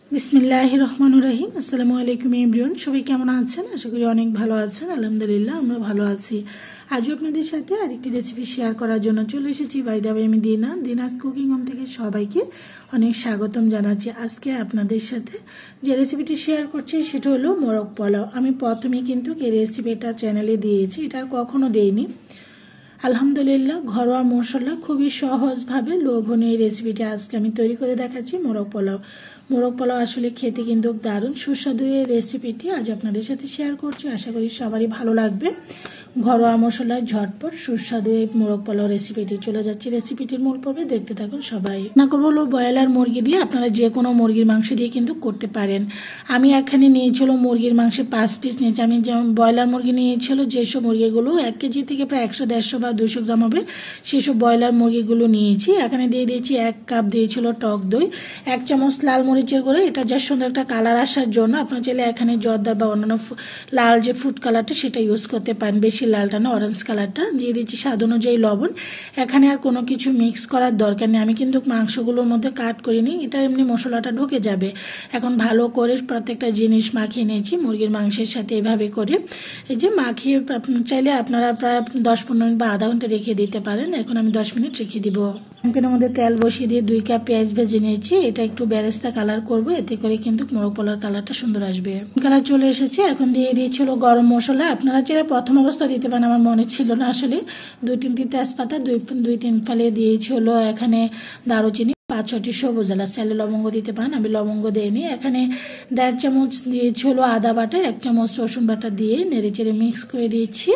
বিসমিল্লাহির রহমানির রহিম। আসসালামু আলাইকুম এভরিওয়ান, সবাই কেমন আছেন? আশা করি অনেক ভালো আছেন। আলহামদুলিল্লাহ আমরা ভালো আছি। আজও আপনাদের সাথে আরেকটি রেসিপি শেয়ার করার জন্য চলে এসেছি। বাই দ্য ওয়ে, আমি দিনাজ কুকিং হোম থেকে সবাইকে অনেক স্বাগতম জানাচ্ছি। আজকে আপনাদের সাথে যে রেসিপিটি শেয়ার করছি সেটা হলো মোরগ পোলাও। আমি প্রথমে কিন্তু এই রেসিপিটা চ্যানেলে দিয়েছি, এটা আর কখনো দেইনি। আলহামদুলিল্লাহ ঘরোয়া মশলা খুবই সহজভাবে লোভনীয় রেসিপিটা আজকে আমি তৈরি করে দেখাচ্ছি। মোরগ পোলাও আসলে খেতে কিন্তু দারুণ সুস্বাদু এই রেসিপিটি আজ আপনাদের সাথে শেয়ার করছি। আশা করি সবারই ভালো লাগবে। ঘরোয়া মশলায় ঝটপট সুস্বাদু এই মোরগ পোলাও রেসিপিটি। চলে যাচ্ছি রেসিপিটির মূল পর্বে, দেখতে থাকুন সবাই। না করবো হলো ব্রয়লার মুরগি দিয়ে, আপনারা যে কোনো মুরগির মাংস দিয়ে কিন্তু করতে পারেন। আমি এখানে নিয়েছিল মুরগির মাংসে 5 পিস নিয়েছি। আমি যেমন ব্রয়লার মুরগি নিয়েছিল, যেসব মুরগিগুলো 1 কেজি থেকে প্রায় 100-150 বা 200 গ্রাম হবে সেসব ব্রয়লার মুরগিগুলো নিয়েছি। এখানে দিয়ে দিয়েছি 1 কাপ দিয়েছিল টক দই, 1 চামচ লাল মরিচের গুঁড়ো, এটা যা সুন্দর একটা কালার আসার জন্য। আপনার চাইলে এখানে জর্দার বা অন্যান্য লাল যে ফুড কালারটা সেটা ইউজ করতে পারেন, বেশি লালটা না, অরেঞ্জ কালারটা। দিয়ে দিচ্ছি স্বাদ অনুযায়ী লবণ। এখানে আর কোনো কিছু মিক্স করার দরকার নেই। আমি কিন্তু মাংসগুলোর মধ্যে কাট করিনি, এটা এমনি মশলাটা ঢুকে যাবে। এখন ভালো করে প্রত্যেকটা জিনিস মাখিয়ে নিয়েছি মুরগির মাংসের সাথে এভাবে করে। এই যে মাখিয়ে চাইলে আপনারা প্রায় 10-15 মিনিট বা আধা ঘন্টা রেখে দিতে পারেন। এখন আমি 10 মিনিট রেখে দিব। প্যানের মধ্যে তেল বসিয়ে দিয়ে 2 কাপ পেঁয়াজ ভেজে নিয়েছি। এটা একটু বেরেস্তা কালার করবো, এতে করে কিন্তু মোরগ পোলাওর কালারটা সুন্দর আসবে। কালার চলে এসেছে। এখন দিয়ে দিয়েছিল গরম মশলা। আপনারা চাইলে প্রথম অবস্থা দিতে পারেন, আমার মনে ছিল না আসলে। 2-3টি তেজপাতা, 2-3 ফালে দিয়েছিল এখানে দারুচিনি, 5-6টি সবুজ এলাচ, চাইলে লবঙ্গ দিতে পারেন, আমি লবঙ্গ দিইনি। এখানে 1.5 চামচ দিয়েছিল আদা বাটা, 1 চামচ রসুন বাটা দিয়ে নেড়ে চেড়ে মিক্স করে দিয়েছি।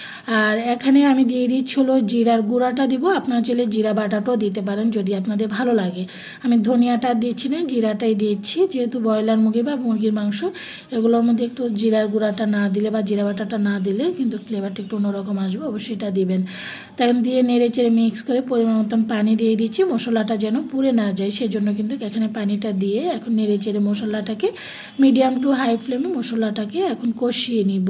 আর এখানে আমি দিয়ে দিচ্ছিল জিরার গুঁড়াটা দিব, আপনারা চাইলে জিরা বাটাটাও দিতে পারেন যদি আপনাদের ভালো লাগে। আমি ধনিয়াটা দিচ্ছি না, জিরাটাই দিচ্ছি, যেহেতু ব্রয়লার মুরগি বা মুরগির মাংস এগুলোর মধ্যে একটু জিরার গুঁড়াটা না দিলে বা জিরা বাটাটা না দিলে কিন্তু ফ্লেভারটা একটু অন্যরকম আসবে, অবশ্যই এটা দিবেন। তখন দিয়ে নেড়ে চেড়ে মিক্স করে পরিমাণ মতন পানি দিয়ে দিচ্ছি, মশলাটা যেন পুড়ে না যায় সেজন্য কিন্তু এখানে পানিটা দিয়ে এখন নেড়ে চেড়ে মশলাটাকে মিডিয়াম টু হাই ফ্লেমে মশলাটাকে এখন কষিয়ে নিব।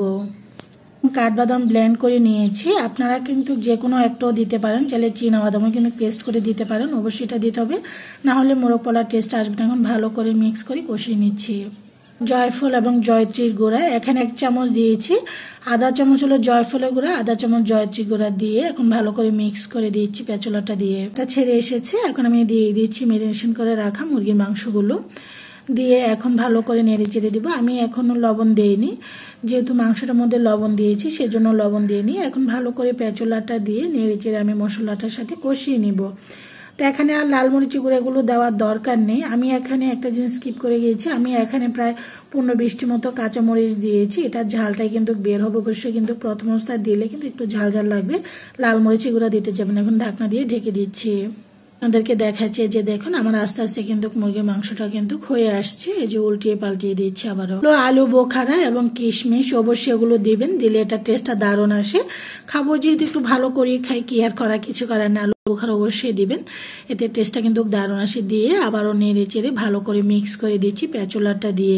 কাঠবাদাম ব্লেন্ড করে নিয়েছি, আপনারা কিন্তু যে কোনো একটাও দিতে পারেন, চাইলে চীনাবাদামও কিন্তু পেস্ট করে দিতে পারেন, অবশ্যই এটা দিতে হবে, না হলে মোরগ পোলাওর টেস্ট আসবে না। এখন ভালো করে মিক্স করে কষিয়ে নিচ্ছি। জয়ফল এবং জয়ত্রীর গুঁড়া এখানে 1 চামচ দিয়েছি, আধা চামচ হলো জয়ফলের গুঁড়া, আধা চামচ জয়ত্রীর গুঁড়া দিয়ে এখন ভালো করে মিক্স করে দিচ্ছি। পেঁচলাটা দিয়ে এটা ছেড়ে এসেছে। এখন আমি দিয়ে দিচ্ছি ম্যারিনেশন করে রাখা মুরগির মাংসগুলো দিয়ে এখন ভালো করে নেড়ে চেড়ে দিব। আমি এখনও লবণ দিইনি, যেহেতু মাংসটার মধ্যে লবণ দিয়েছি সেজন্য লবণ দিইনি। এখন ভালো করে পেঁচলাটা দিয়ে নেড়ে চেড়ে আমি মশলাটার সাথে কষিয়ে নিব। তো এখানে আর লাল মরিচি গুঁড়োগুলো দেওয়ার দরকার নেই। আমি এখানে একটা জিনিস স্কিপ করে গিয়েছি, আমি এখানে প্রায় 15-20টি মতো কাঁচামরিচ দিয়েছি। এটার ঝালটাই কিন্তু বের হবে, অবশ্যই কিন্তু প্রথম অবস্থায় দিলে কিন্তু একটু ঝাল ঝাল লাগবে, লাল মরিচি গুঁড়ো দিতে যাবেন। এখন ঢাকনা দিয়ে ঢেকে দিচ্ছি। আপনাদেরকে দেখাচ্ছে যে দেখুন আমার আস্তে আস্তে কিন্তু মুরগির মাংসটা কিন্তু হয়ে আসছে। এই যে উল্টিয়ে পাল্টিয়ে দিচ্ছি আবারও। আলু বোখারা এবং কিশমিশ অবশ্যই এগুলো দিবেন, দিলে এটা টেস্টটা দারুণ আসে। খাবো যেহেতু একটু ভালো করে খাই, কি আর করা, কিছু করার না। আলু বোখারা অবশ্যই দিবেন, এতে টেস্টটা কিন্তু দারুণ আসে। দিয়ে আবারও নেড়ে চেড়ে ভালো করে মিক্স করে দিচ্ছি পেঁচলাটা দিয়ে।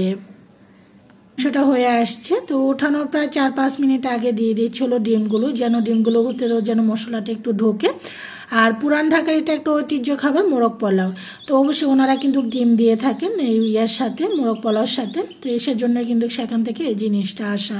মাংসটা হয়ে আসছে, তো ওঠানোর প্রায় 4-5 মিনিট আগে দিয়ে দিচ্ছিল ডিমগুলো, যেন ডিমগুলো ভিতরেও যেন মশলাটা একটু ঢোকে। আর পুরান ঢাকার এটা একটা ঐতিহ্য খাবার মোরগ পোলাও, তো অবশ্যই ওনারা কিন্তু ডিম দিয়ে থাকেন এই ইয়ার সাথে, মোরগ পোলাওর সাথে। তো এসের জন্য কিন্তু সেখান থেকে এই জিনিসটা আসা।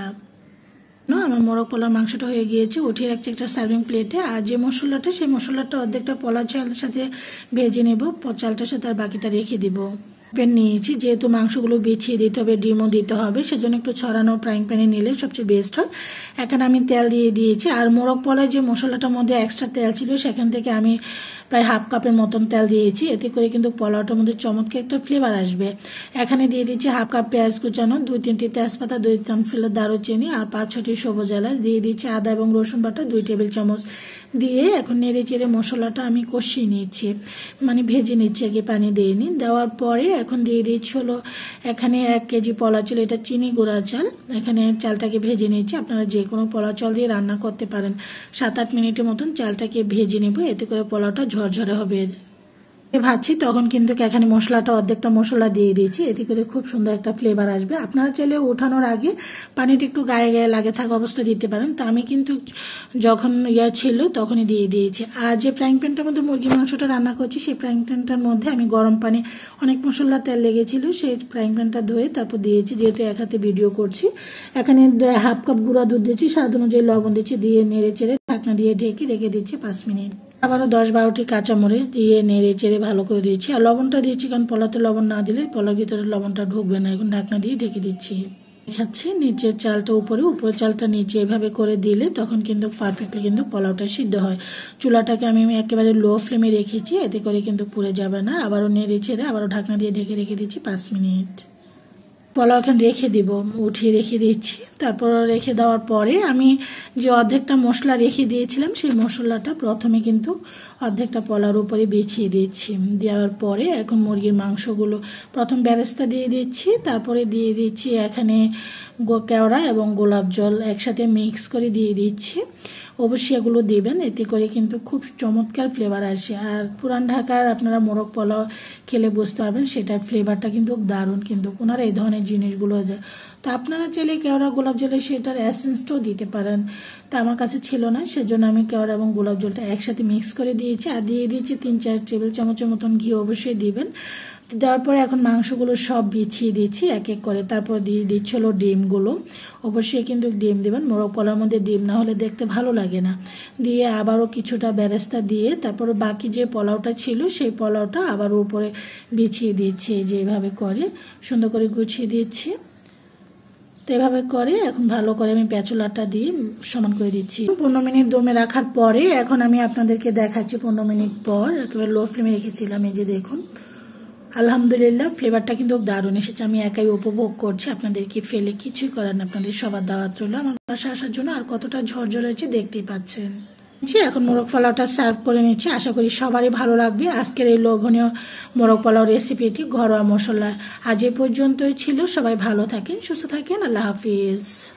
আমার মোরগ পোলাওর মাংসটা হয়ে গিয়েছে, উঠিয়ে রাখছি একটা সার্ভিং প্লেটে। আর যে মশলাটা, সেই মশলাটা অর্ধেকটা পোলাও চালের সাথে ভেজে নেব, চালটার সাথে আর বাকিটা রেখে দিব। প্যান নিয়েছি, যেহেতু মাংসগুলো বিছিয়ে দিতে হবে, ডিমও দিতে হবে, সেজন্য একটু ছড়ানো ফ্রাইং প্যানে নিলে সবচেয়ে বেস্ট হয়। এখানে আমি তেল দিয়ে দিয়েছি। আর মোরগ পোলাওর যে মশলাটার মধ্যে এক্সট্রা তেল ছিল সেখান থেকে আমি প্রায় 1/2 কাপের মতন তেল দিয়েছি, এতে করে কিন্তু পোলাওটার মধ্যে চমৎকার একটা ফ্লেভার আসবে। এখানে দিয়ে দিচ্ছি 1/2 কাপ পেঁয়াজ কুচানো, 2-3টি তেজপাতা, 2 ফেলে দারুচিনি আর 5-6টি সবুজ এলাচ, দিয়ে দিচ্ছি আদা এবং রসুন বাটা 2 টেবিল চামচ দিয়ে এখন নেড়ে চেড়ে মশলাটা আমি কষিয়ে নিচ্ছি, মানে ভেজে নিচ্ছি, আগে পানি দিইনি। দেওয়ার পরে এখন দিয়ে দিচ্ছি হলো এখানে 1 কেজি পোলাও চাল, এটা চিনি গুঁড়া চাল। এখানে চালটাকে ভেজে নিচ্ছি, আপনারা যে কোনো পোলাও চাল দিয়ে রান্না করতে পারেন। 7-8 মিনিটের মতন চালটাকে ভেজে নেব, এতে করে পোলাওটা ঝরঝরে হবে। ভাজছি তখন কিন্তু এখানে মশলাটা অর্ধেকটা মশলা দিয়ে দিয়েছি, এতে করে খুব সুন্দর একটা ফ্লেভার আসবে। আপনারা চাইলে ওঠানোর আগে পানিটা একটু গায়ে গায়ে লাগে থাকা অবস্থা দিতে পারেন, তা আমি কিন্তু যখন ছিল তখনই দিয়ে দিয়েছি। আর যে ফ্রাইং প্যানটার মধ্যে মুরগির মাংসটা রান্না করছি সেই ফ্রাইং প্যানটার মধ্যে আমি গরম পানি, অনেক মশলা তেল লেগেছিল, সেই ফ্রাইং প্যানটা ধুয়ে তারপর দিয়েছি, যেহেতু এক হাতে ভিডিও করছি। এখানে 1/2 কাপ গুঁড়া দুধ দিচ্ছি, স্বাদ অনুযায়ী লবণ দিচ্ছি, দিয়ে নেড়ে চেড়ে ঢাকনা দিয়ে ঢেকে রেখে দিচ্ছি 5 মিনিট। আবারও 10-12টি কাঁচামরিচ দিয়ে নেড়ে চেড়ে ভালো করে দিচ্ছি। আর লবণটা দিচ্ছি কারণ পোলাওতে লবণ না দিলে পোলার ভিতরে লবণটা ঢুকবে না। এখন ঢাকনা দিয়ে ঢেকে দিচ্ছি। দেখাচ্ছি নিচের চালটা উপরের চালটা নিচে এভাবে করে দিলে তখন কিন্তু পারফেক্টলি কিন্তু পোলাওটা সিদ্ধ হয়। চুলাটাকে আমি একেবারে লো ফ্লেমে রেখেছি, এতে করে কিন্তু পুড়ে যাবে না। আবারও নেড়ে চেড়ে আবারও ঢাকনা দিয়ে ঢেকে রেখে দিচ্ছি 5 মিনিট। পোলাও এখন রেখে দিব, উঠিয়ে রেখে দিচ্ছি। তারপর রেখে দেওয়ার পরে আমি যে অর্ধেকটা মশলা রেখে দিয়েছিলাম সেই মশলাটা প্রথমে কিন্তু অর্ধেকটা পোলাওর উপরে বিছিয়ে দিচ্ছি। দেওয়ার পরে এখন মুরগির মাংসগুলো প্রথম বেরেস্তা দিয়ে দিচ্ছি, তারপরে দিয়ে দিচ্ছি এখানে কেওড়া এবং গোলাপ জল একসাথে মিক্স করে দিয়ে দিচ্ছি। অবশ্যই এগুলো দেবেন, এতে করে কিন্তু খুব চমৎকার ফ্লেভার আসে। আর পুরান ঢাকার আপনারা মোরগ পোলাও খেলে বুঝতে পারবেন সেটার ফ্লেভারটা কিন্তু দারুণ, কিন্তু ওনারা এই ধরনের জিনিসগুলো যায়। তো আপনারা চাইলে কেওড়া গোলাপ জলে সেটার এসেন্সটাও দিতে পারেন, তা আমার কাছে ছিল না, সেজন্য আমি কেওড়া এবং গোলাপ জলটা একসাথে মিক্স করে দিয়েছি। আর দিয়ে দিয়েছি 3-4 টেবিল চামচের মতন ঘি, অবশ্যই দিবেন। দেওয়ার পরে এখন মাংসগুলো সব বিছিয়ে দিচ্ছি এক এক করে। তারপর দিয়ে দিচ্ছি হলো ডিমগুলো, অবশ্যই কিন্তু ডিম দেবেন, মোরগ পোলাওর মধ্যে ডিম না হলে দেখতে ভালো লাগে না। দিয়ে আবারও কিছুটা বেরেস্তা দিয়ে তারপরে বাকি যে পোলাওটা ছিল সেই পোলাওটা আবার উপরে বিছিয়ে দিচ্ছি, যেভাবে করে সুন্দর করে গুছিয়ে দিচ্ছি। তো এভাবে করে এখন ভালো করে আমি প্যাচুলাটা দিয়ে সমান করে দিচ্ছি। 15 মিনিট দমে রাখার পরে এখন আমি আপনাদেরকে দেখাচ্ছি 15 মিনিট পর। একেবারে লো ফ্লেমে রেখেছিলাম, এই যে দেখুন আলহামদুলিল্লাহ ফ্লেভারটা কিন্তু দারুণ এসেছে। আমি একাই উপভোগ করছি, আপনাদেরকে ফেলে কিছুই করার না। আপনাদের সবার দাওয়াত রইল আমার বাসায় আসার জন্য। আর কতটা ঝরঝর হয়েছে দেখতেই পাচ্ছেন। এখন মোরগ পোলাওটা সার্ভ করে নিচ্ছি, আশা করি সবারই ভালো লাগবে আজকের এই লোভনীয় মোরগ পোলাও রেসিপিটি ঘরোয়া মশলা। আজ এ পর্যন্তই ছিল, সবাই ভালো থাকেন, সুস্থ থাকেন, আল্লাহ হাফিজ।